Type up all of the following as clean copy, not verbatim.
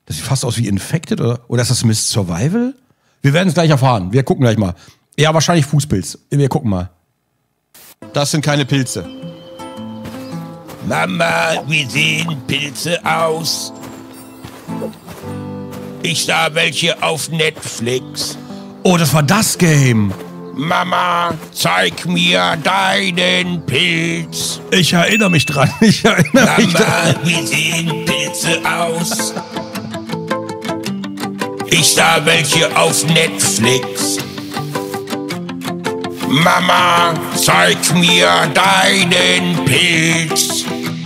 Das sieht fast aus wie Infected, oder ist das Mist Survival? Wir werden es gleich erfahren. Wir gucken gleich mal. Ja, wahrscheinlich Fußpilz. Wir gucken mal. Das sind keine Pilze. Mama, wie sehen Pilze aus? Ich sah welche auf Netflix. Oh, das war das Game. Mama, zeig mir deinen Pilz. Ich erinnere mich dran. Mama, wie sehen Pilze aus? Ich sah welche auf Netflix. Mama, zeig mir deinen Pilz.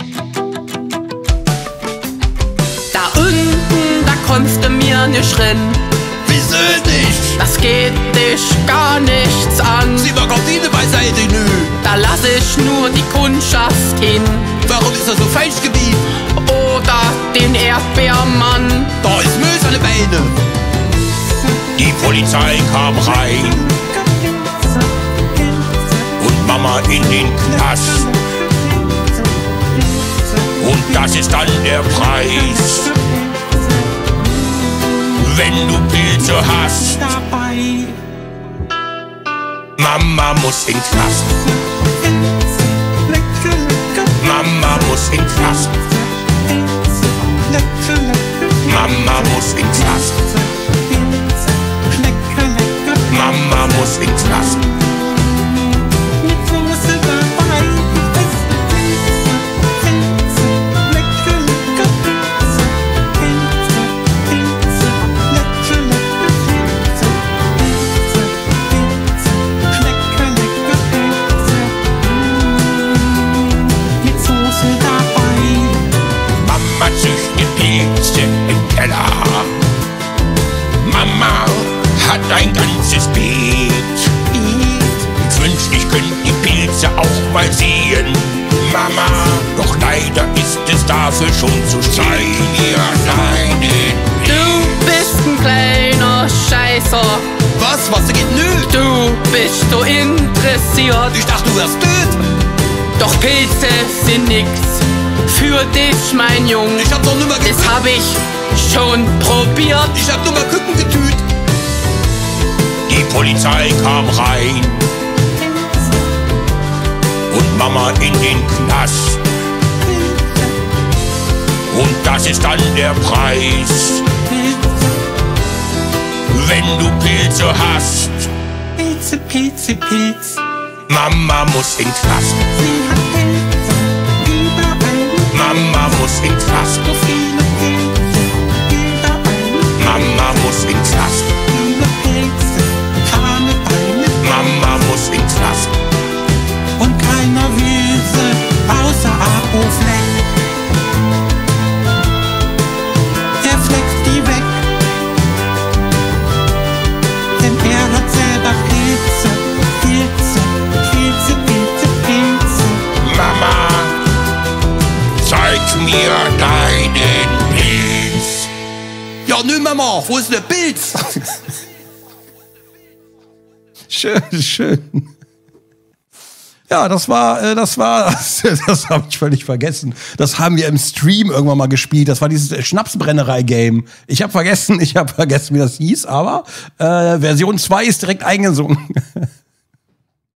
Da unten, da kommst du mir nicht rennen. Wieso nicht? Das geht dich gar nichts an. Sie war Gardine beiseite, nö. Da lass ich nur die Kundschaft hin. Warum ist er so falsch geblieben? Oder den Erdbeermann. Da ist Müll seine Beine. Die Polizei kam rein und Mama in den Knast. Und das ist dann der Preis, wenn du Pilze hast. Mama muss in Knast. Mama muss in Knast. Mama muss in Knast. Mama muss in Knast. Mama züchtet Pilze im Keller. Mama hat ein ganzes Beet. Ich wünschte, ich könnte die Pilze auch mal sehen. Mama, doch leider ist es dafür schon zu spät. Zeig mir deinen Pilz. Du bist ein kleiner Scheißer. Was geht nö? Du bist so interessiert. Ich dachte, du wärst tot. Doch Pilze sind nix für dich, mein Junge. Ich hab doch nur mal Das hab ich schon probiert. Ich hab nur mal Küken getüt. Die Polizei kam rein und Mama in den Knast. Und das ist dann der Preis, wenn du Pilze hast. Pilze, Pilze, Pilz. Mama muss in Knast. Sie hat Pilze überall. Mama muss in Knast. So viele Pilze überall. Mama muss in Knast. Viele Pilze, kahme Beine. Mama muss in Knast. Und keiner will sie außer Abo Fleck. Er fleckt die weg. Denn er hat selber Pilze. Pilze, Pilze, Pilze, Pilze. Mama, zeig mir deinen Pilz. Ja, nö, Mama, wo ist der Pilz? Schön. Ja, das habe ich völlig vergessen. Das haben wir im Stream irgendwann mal gespielt. Das war dieses Schnapsbrennerei-Game. Ich habe vergessen, wie das hieß, aber Version 2 ist direkt eingesungen.